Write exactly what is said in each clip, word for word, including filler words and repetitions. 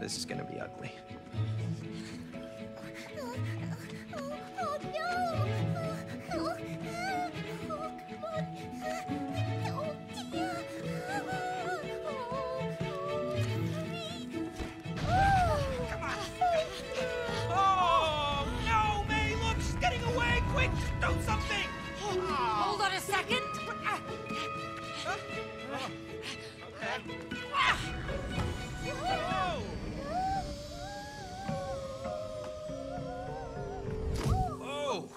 this is gonna be ugly. Hold on a second. Oh!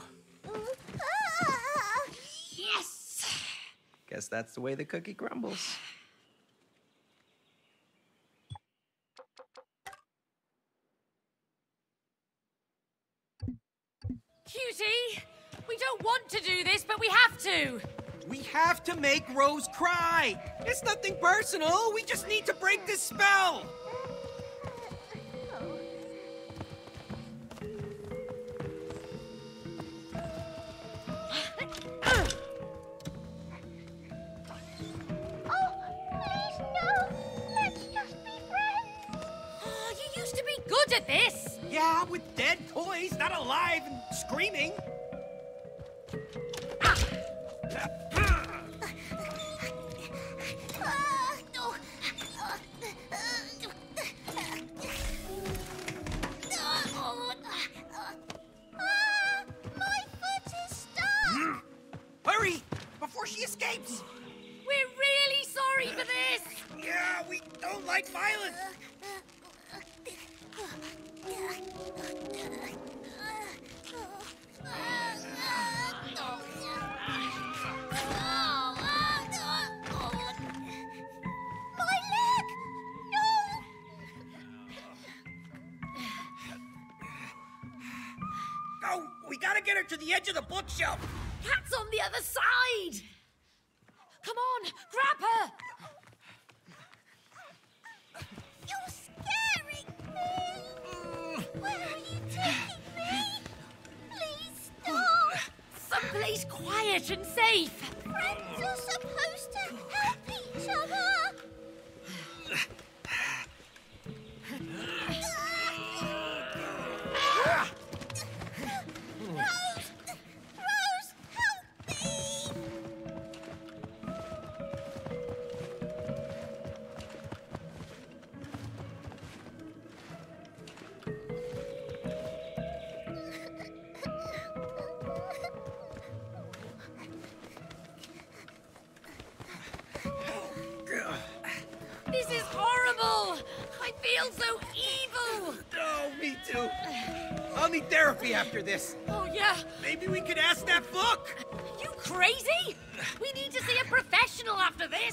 Yes! Guess that's the way the cookie crumbles. Cutie, we don't want to do this, but we have to. We have to make Rose cry! It's nothing personal, we just need to break this spell! Oh, please, no! Let's just be friends! Oh, you used to be good at this. Yeah, with dead toys, not alive and screaming. Hurry! Before she escapes! We're really sorry for this. Yeah, we don't like violence! My leg! No! Oh, we gotta get her to the edge of the bookshelf! Cat's on the other side. Come on, grab her. You're scaring me! Where are you taking me? Please stop! Someplace quiet and safe. Friends are supposed to help each other! Rose! Rose, help me! This is horrible. I feel so evil. Oh, me too. I'll need therapy after this. Oh, yeah. Maybe we could ask that book. You crazy? We need to see a professional after this.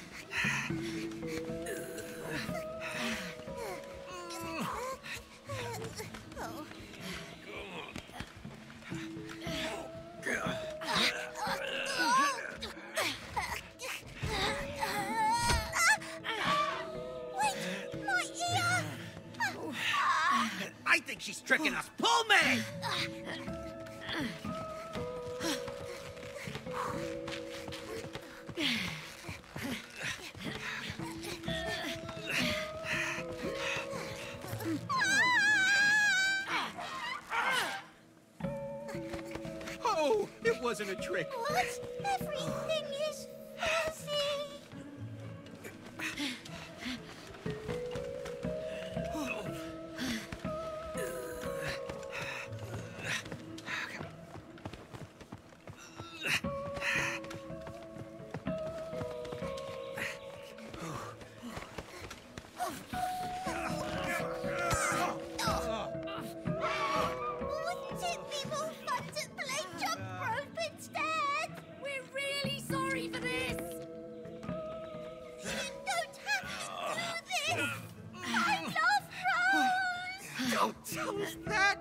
Wait, my ear! I think she's tricking us. Pull me! Oh, it wasn't a trick. What? Everything is fuzzy! Wouldn't it be more fun to play jump rope instead? We're really sorry for this. You don't have to do this! I love Rose! Don't tell us that!